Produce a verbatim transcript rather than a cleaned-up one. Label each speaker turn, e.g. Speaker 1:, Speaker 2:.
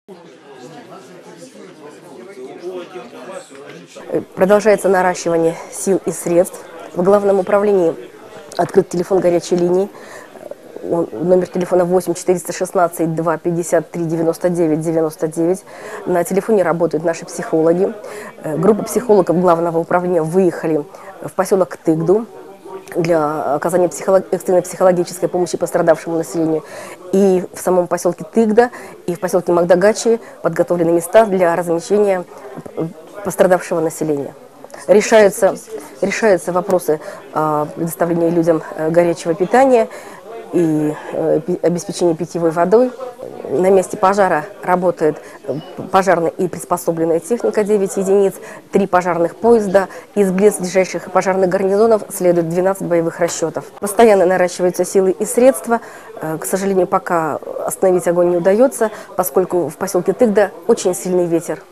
Speaker 1: Продолжается наращивание сил и средств. В Главном управлении открыт телефон горячей линии. Номер телефона восемь четыреста шестнадцать два пятьдесят три девяносто девять девяносто девять. На телефоне работают наши психологи. Группа психологов Главного управления выехали в поселок Тыгду для оказания психолог... экстренной психологической помощи пострадавшему населению. И в самом поселке Тыгда, и в поселке Магдагачи подготовлены места для размещения пострадавшего населения. Решаются, решаются вопросы э, предоставления людям горячего питания и э, обеспечения питьевой водой. На месте пожара работает пожарная и приспособленная техника девять единиц, три пожарных поезда. Из близлежащих пожарных гарнизонов следует двенадцать боевых расчетов. Постоянно наращиваются силы и средства. К сожалению, пока остановить огонь не удается, поскольку в поселке Тыгда очень сильный ветер.